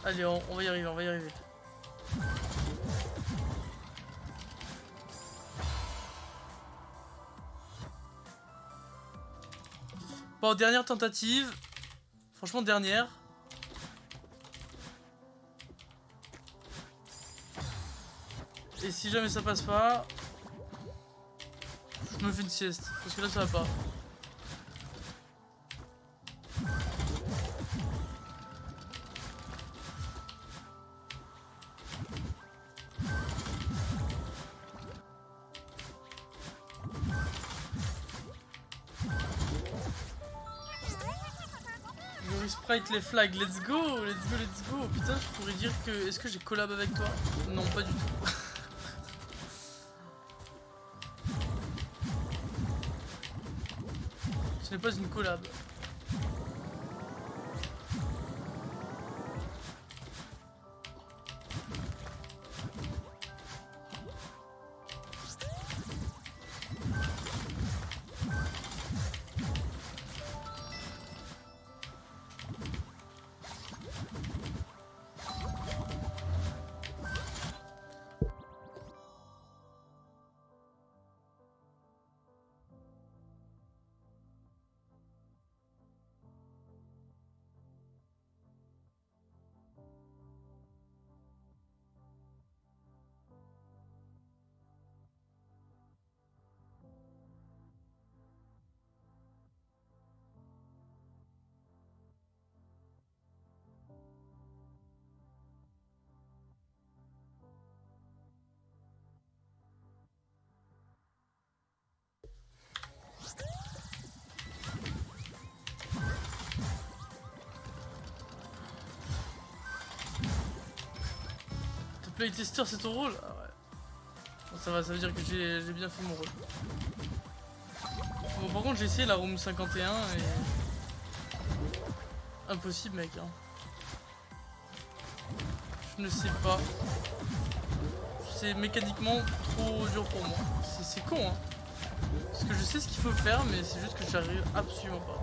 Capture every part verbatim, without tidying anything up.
Allez, on, on va y arriver, on va y arriver. Bon, dernière tentative. Franchement, dernière. Et si jamais ça passe pas, je me fais une sieste. Parce que là, ça va pas. Sprite les flags, let's go, let's go, let's go. Putain, je pourrais dire que... Est-ce que j'ai collab avec toi? Non, pas du tout. Ce n'est pas une collab. Playtester, c'est ton rôle? Ah ouais. Bon, ça va, ça veut dire que j'ai bien fait mon rôle. Bon, par contre, j'ai essayé la room cinquante et un et... Impossible, mec. Hein. Je ne sais pas. C'est mécaniquement trop dur pour moi. C'est con, hein. Parce que je sais ce qu'il faut faire, mais c'est juste que j'arrive absolument pas.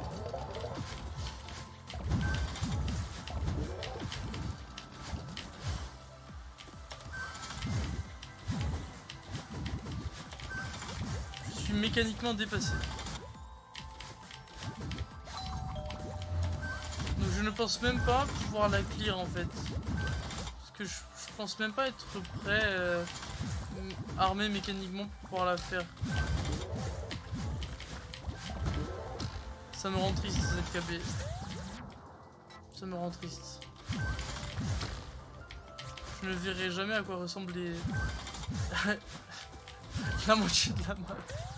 Mécaniquement dépassé. Donc je ne pense même pas pouvoir la clear en fait. Parce que je, je pense même pas être prêt euh, armé mécaniquement pour pouvoir la faire. Ça me rend triste cette K B. Ça me rend triste. Je ne verrai jamais à quoi ressemblent les... la moitié de la map.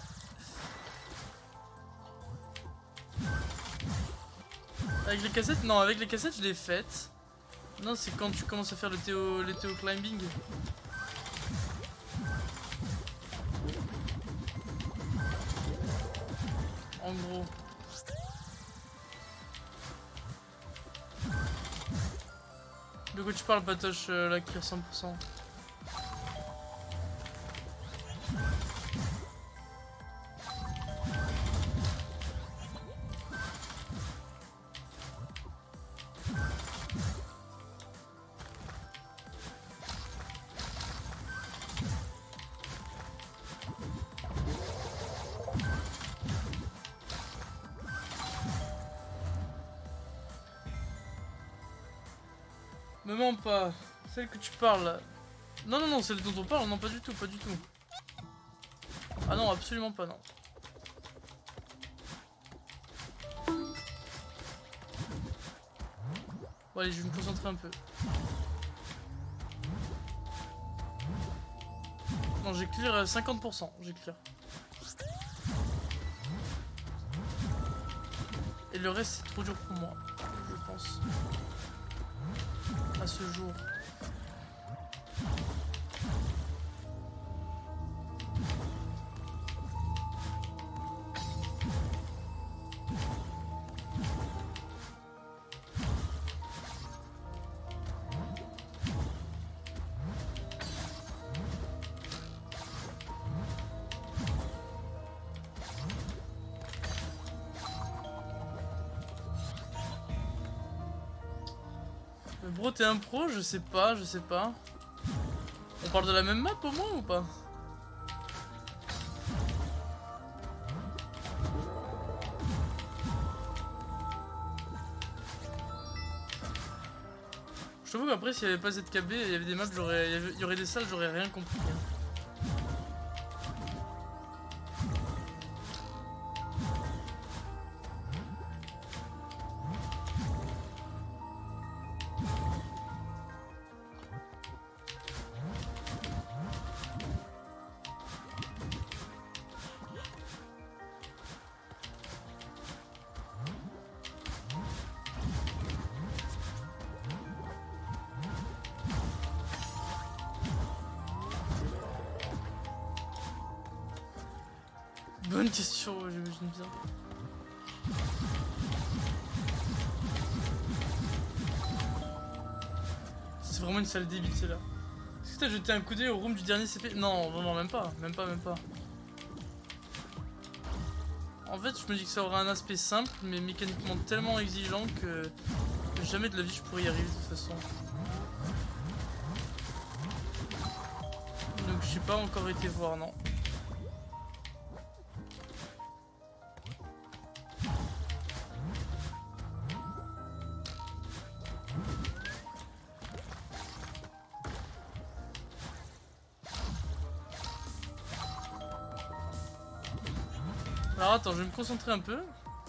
Avec les cassettes? Non, avec les cassettes je l'ai faite. Non, c'est quand tu commences à faire le théo, les théo climbing. En gros. De quoi tu parles, Patoche, euh, la clear cent pour cent? Me mens pas, celle que tu parles. Non, non, non, celle dont on parle, non, pas du tout, pas du tout. Ah non, absolument pas, non. Bon, allez, je vais me concentrer un peu. Non, j'ai clear cinquante pour cent, j'ai clear. Et le reste, c'est trop dur pour moi, je pense. À ce jour. Mais bro, t'es un pro? Je sais pas, je sais pas. On parle de la même map au moins ou pas? Je t'avoue qu'après, s'il n'y avait pas Z K B, il y avait des maps, j'aurais, il y aurait des salles, j'aurais rien compris. Bonne question, j'imagine bien. C'est vraiment une salle débile celle-là. Est-ce que t'as jeté un coup d'œil au room du dernier C P? Non, non, non, même pas, même pas, même pas. En fait, je me dis que ça aura un aspect simple, mais mécaniquement tellement exigeant que jamais de la vie je pourrais y arriver de toute façon. Donc j'ai pas encore été voir, non. Alors attends, je vais me concentrer un peu.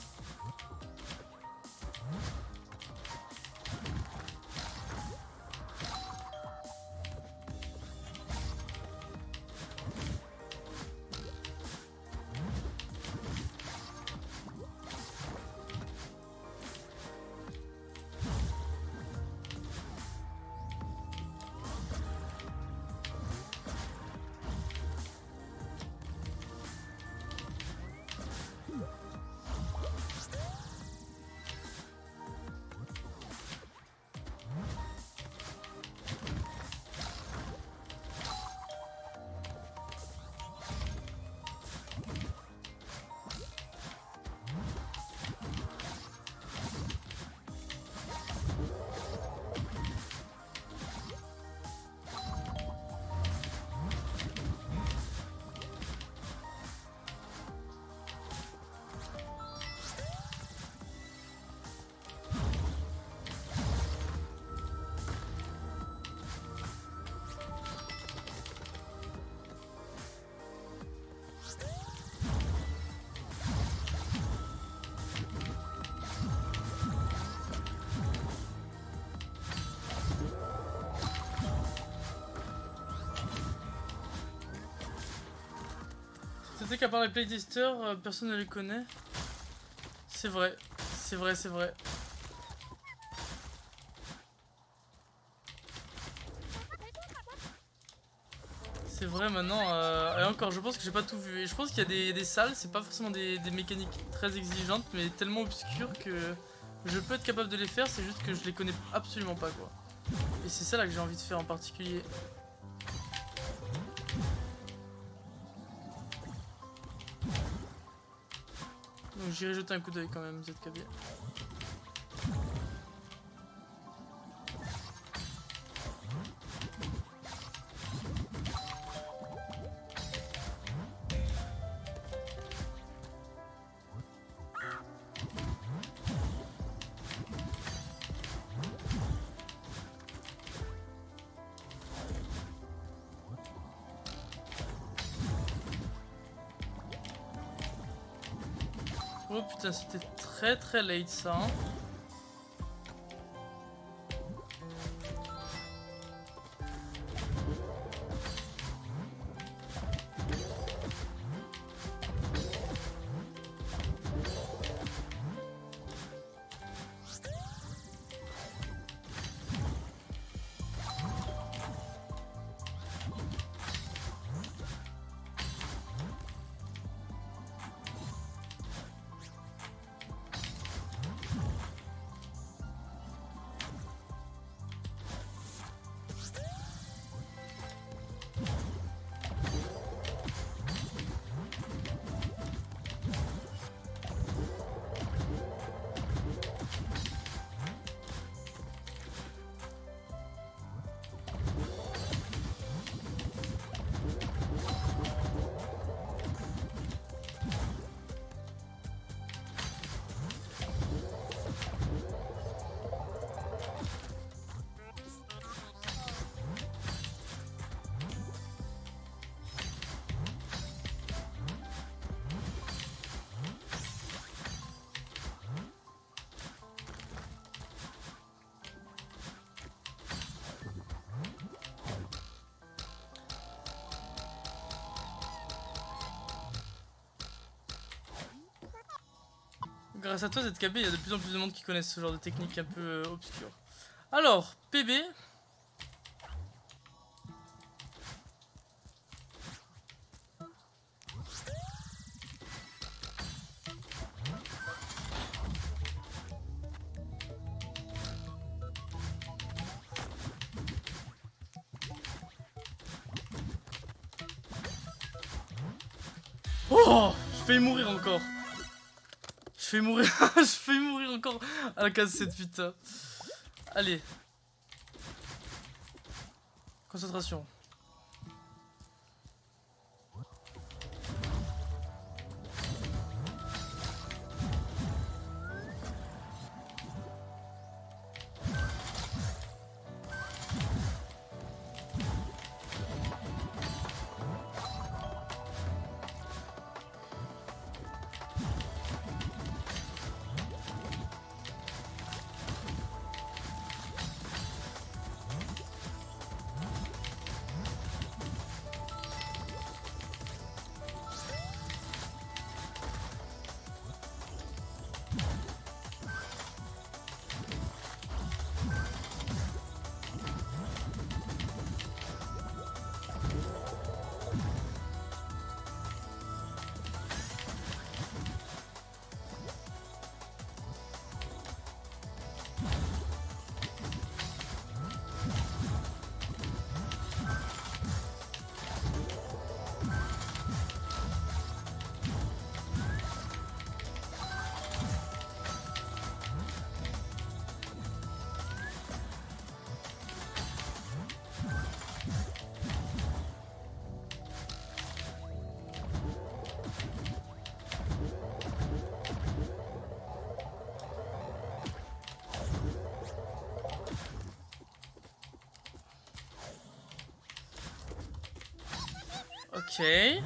C'est qu'à part les playtesters, euh, personne ne les connaît. C'est vrai, c'est vrai, c'est vrai. C'est vrai maintenant, euh, et encore je pense que j'ai pas tout vu. Et je pense qu'il y a des, des salles, c'est pas forcément des, des mécaniques très exigeantes, mais tellement obscures que je peux être capable de les faire, c'est juste que je les connais absolument pas quoi. Et c'est ça là que j'ai envie de faire en particulier. Donc j'irai jeter un coup d'œil quand même, Z K B. Oh putain, c'était très très late ça. Hein. grâce à toi, Z K B, il y a de plus en plus de monde qui connaissent ce genre de technique un peu euh, obscure. Alors, P B. Oh, je fais mourir encore. Je fais mourir, je fais mourir encore à la case sept, putain. Allez. Concentration. Ok.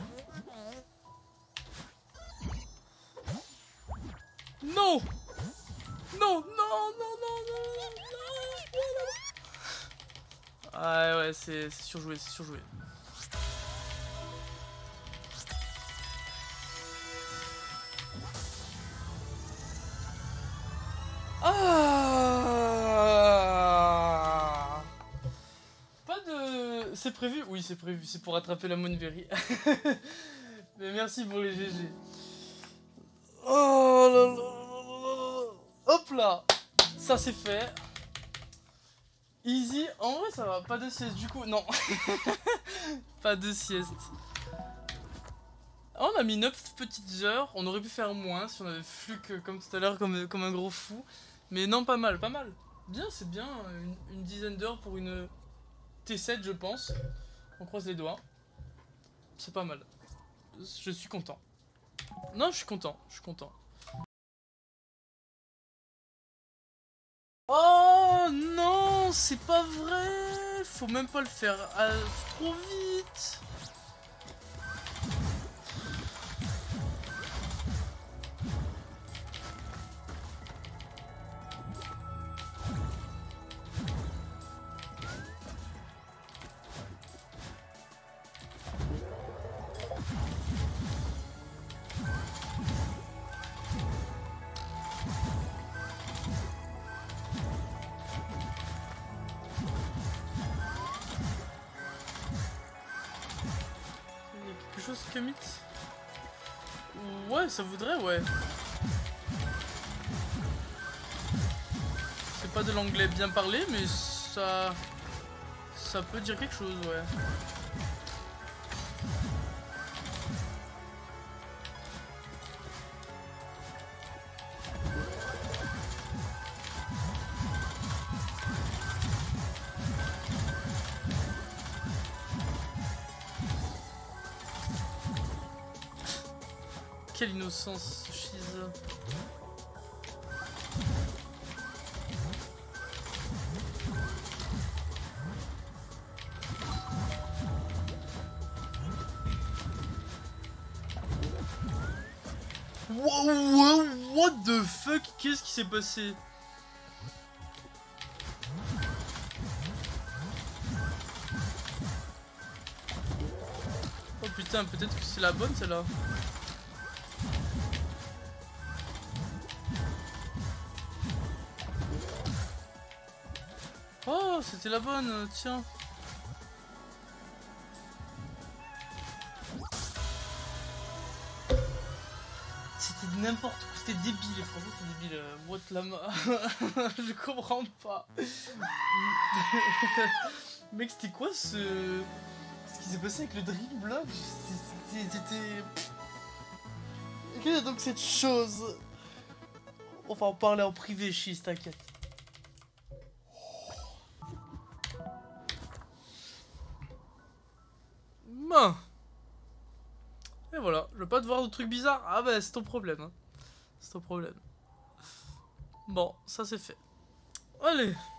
Non. Non, non, non, non, non, non, non. Ah ouais, c'est surjoué, c'est surjoué. Ah. Pas de... C'est prévu? Oui, c'est prévu, c'est pour attraper la Moonberry. Mais merci pour les G G. Oh là là là là là. Hop là. Ça c'est fait. Easy. En vrai ça va, pas de sieste du coup, non. Pas de sieste. On a mis neuf petites heures, on aurait pu faire moins si on avait fluc comme tout à l'heure, comme, comme un gros fou. Mais non, pas mal, pas mal. Bien, c'est bien, une, une dizaine d'heures pour une T sept je pense. On croise les doigts. C'est pas mal. Je suis content. Non, je suis content, je suis content. Oh non, c'est pas vrai. Faut même pas le faire ah, trop vite. Commit. Ouais, ça voudrait, ouais. C'est pas de l'anglais bien parlé, mais ça... Ça peut dire quelque chose, ouais. Quelle innocence, Cheese. Wow, wow, what the fuck? Qu'est-ce qui s'est passé? Oh putain, peut-être que c'est la bonne celle-là. Oh, c'était la bonne, tiens. C'était n'importe quoi, c'était débile, franchement c'était débile. What la ma... Je comprends pas. Mec, c'était quoi ce... Ce qui s'est passé avec le dream block? C'était... Quelle est donc cette chose? On va en parler en privé, Chiz, t'inquiète. Bon. Et voilà, je veux pas te voir de trucs bizarres. Ah bah c'est ton problème. Hein. C'est ton problème. Bon, ça c'est fait. Allez.